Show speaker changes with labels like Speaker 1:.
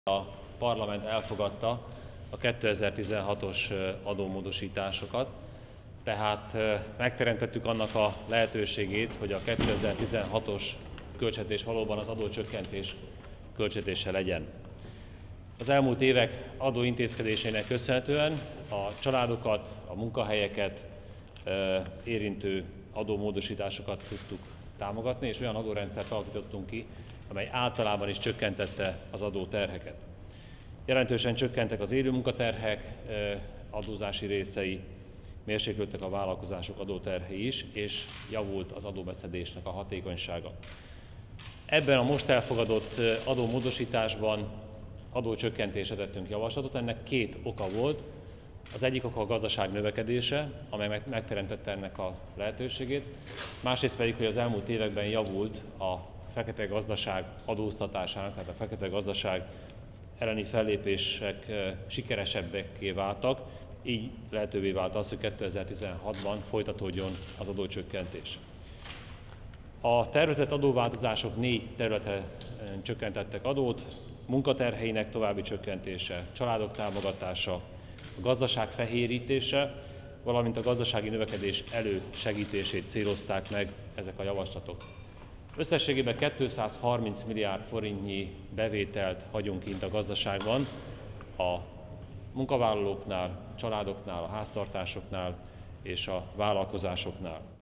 Speaker 1: A parlament elfogadta a 2016-os adómódosításokat, tehát megteremtettük annak a lehetőségét, hogy a 2016-os költségvetés valóban az adócsökkentés költségvetése legyen. Az elmúlt évek adóintézkedéseinek köszönhetően a családokat, a munkahelyeket érintő adómódosításokat tudtuk támogatni, és olyan adórendszert alakítottunk ki, amely általában is csökkentette az adóterheket. Jelentősen csökkentek az élő munkaterhek adózási részei, mérséklődtek a vállalkozások adóterhei is, és javult az adóbeszedésnek a hatékonysága. Ebben a most elfogadott adómódosításban adócsökkentésre tettünk javaslatot, ennek két oka volt. Az egyik oka a gazdaság növekedése, amely megteremtette ennek a lehetőségét, másrészt pedig, hogy az elmúlt években javult a fekete gazdaság adóztatásának, tehát a fekete gazdaság elleni fellépések sikeresebbekké váltak, így lehetővé vált az, hogy 2016-ban folytatódjon az adócsökkentés. A tervezett adóváltozások 4 területen csökkentettek adót: munkaterheinek további csökkentése, családok támogatása, a gazdaság fehérítése, valamint a gazdasági növekedés elősegítését célozták meg ezek a javaslatok. Összességében 230 milliárd forintnyi bevételt hagyunk kint a gazdaságban a munkavállalóknál, családoknál, a háztartásoknál és a vállalkozásoknál.